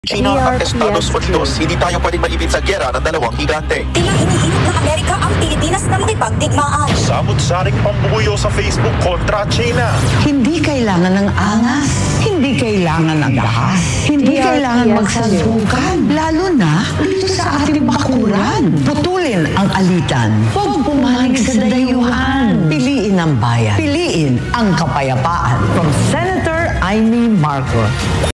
China at Estados Unidos, hindi tayo pwedeng maibig sa gera ng dalawang higante. Tila iniinit ng Amerika ang Pilipinas na makipagdigmaan. Samot-saring pambuyo sa Facebook kontra China. Hindi kailangan ng angas. Hindi kailangan ng dahas. Hindi kailangan magsalukan. Lalo na dito sa ating bakuran. Putulin ang alitan. Huwag pumanig sa dayuhan. Piliin ang bayan. Piliin ang kapayapaan. From Senator Amy Marcos.